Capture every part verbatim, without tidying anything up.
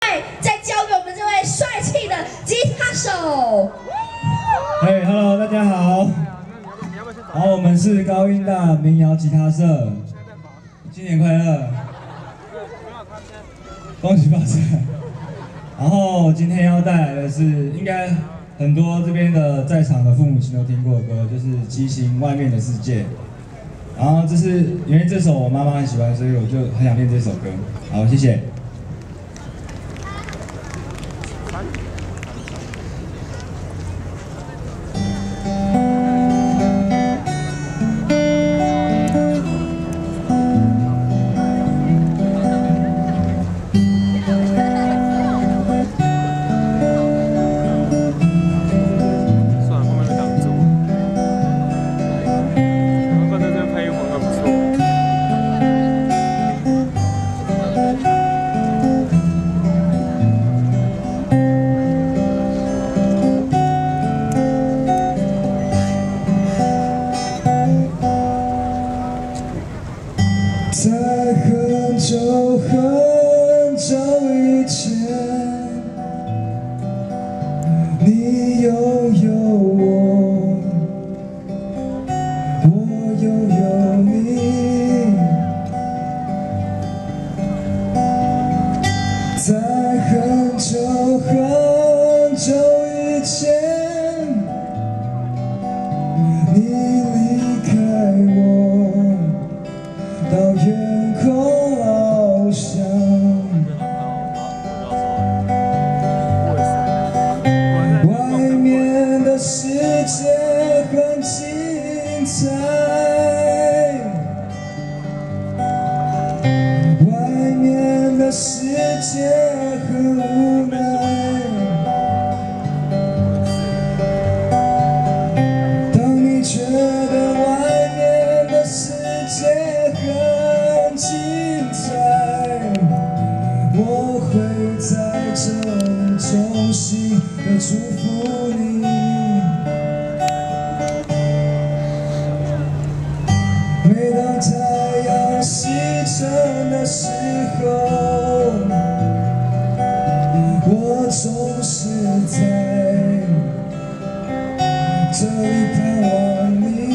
再交给我们这位帅气的吉他手。 嘿 ，Hello， 大家好。好，我们是高音大民谣吉他社，新年快乐，恭喜发财。然后今天要带来的是，应该很多这边的在场的父母亲都听过的歌，就是《畸形外面的世界》。然后这是因为这首我妈妈很喜欢，所以我就很想练这首歌。好，谢谢。在很久很久以前，你拥有我，我拥有你。在很久很久以前，你离开我。到远空翱翔，外面的世界很精彩，外面的世界很无奈。当你觉得外面的世界很精彩，我会在这里衷心的祝福你。每当太阳西沉的时候，我总是在这里盼望你。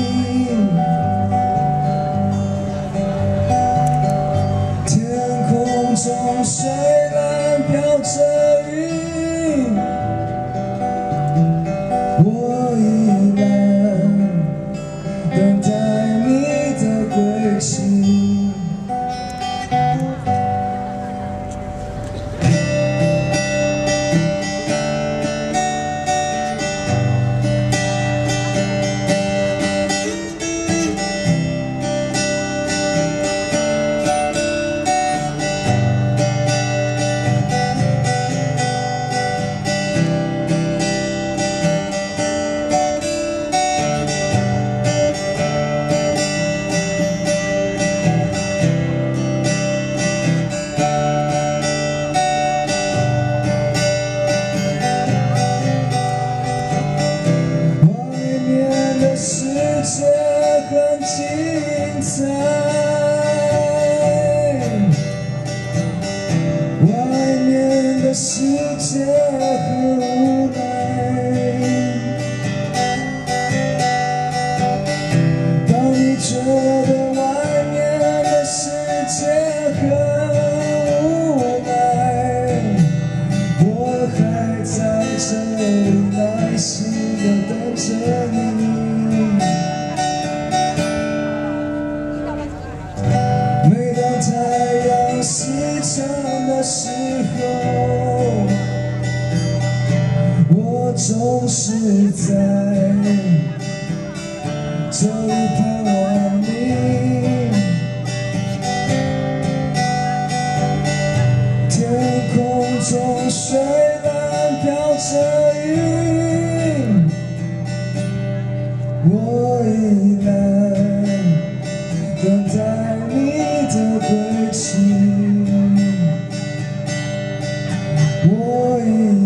中虽然飘着云，我依然等待你的归期。世界很精彩，外面的世界很无奈。当你觉得外面的世界很无奈，我还在这里耐心地等着你。太阳西沉的时候，我总是在这里盼望你。天空中虽然飘着云，我依然等待你的归期。我依